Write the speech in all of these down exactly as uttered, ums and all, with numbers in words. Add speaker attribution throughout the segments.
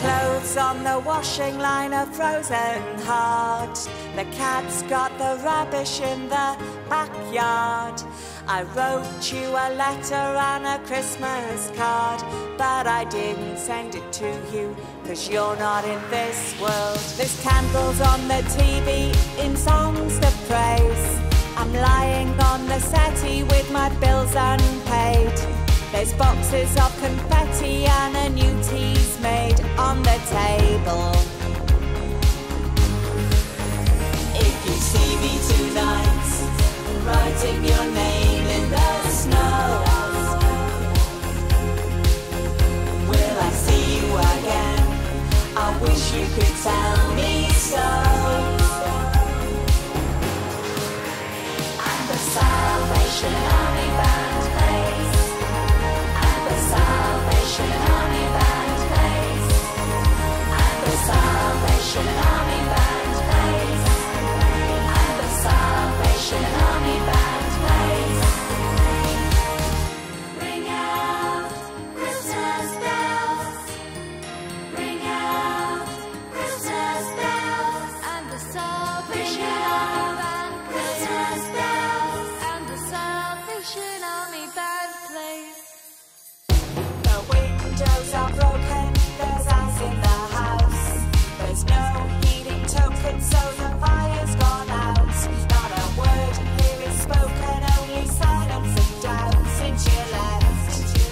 Speaker 1: clothes on the washing line are frozen hard. The cat's got the rubbish in the backyard. I wrote you a letter and a Christmas card, but I didn't send it to you, cause you're not in this world. There's candles on the T V in songs to praise. I'm lying on the settee with my bills unpaid. There's boxes of confetti and a new tea's made on the table. If you see me tonight, writing your name in the snow, will I see you again? I wish you could tell me so. And the Salvation Army band plays, and the Salvation Army band plays, and the Salvation Army band plays, and the Salvation Army band plays. Ring out Christmas bells, ring out Christmas bells, and the Salvation Army band Christmas bells, and the Salvation Army band plays. The windows are broken, there's ice in the house. There's no heating token, so the fire's gone out. Not a word here is spoken, only silence and doubt since you left.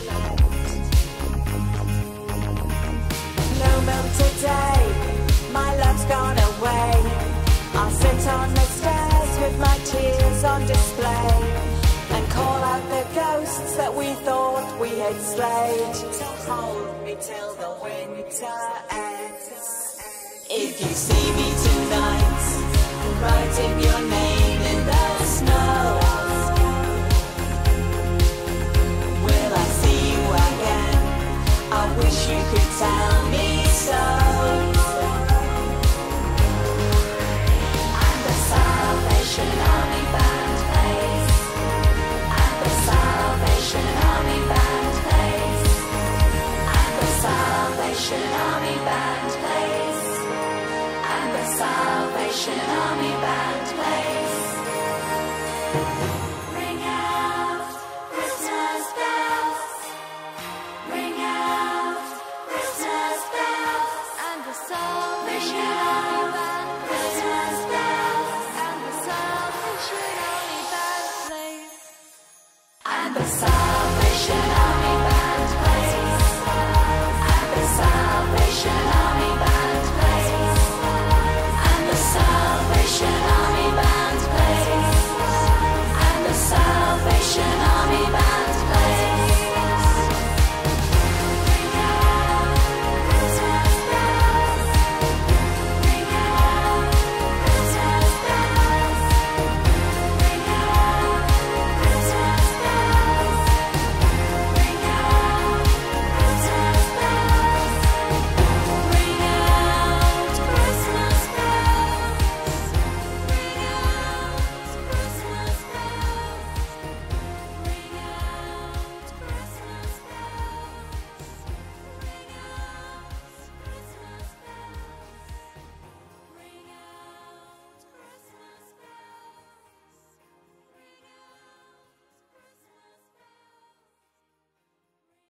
Speaker 1: No milk today, my love's gone away. I'll sit on the stairs with my tears on display and call out the ghosts that we thought we had slayed. So hold me till the winter ends. If you see me tonight, writing your name in the snow, will I see you again? I wish you could tell me so. And the Salvation Army band plays, and the Salvation Army band plays, and the Salvation Army band plays, and the Salvation Army band plays. Ring out Christmas bells, ring out Christmas bells, and the Salvation Army band Christmas bells, and the Salvation Army band plays. And the Salvation Army band plays, and the Salvation Army band plays, and the Salvation Army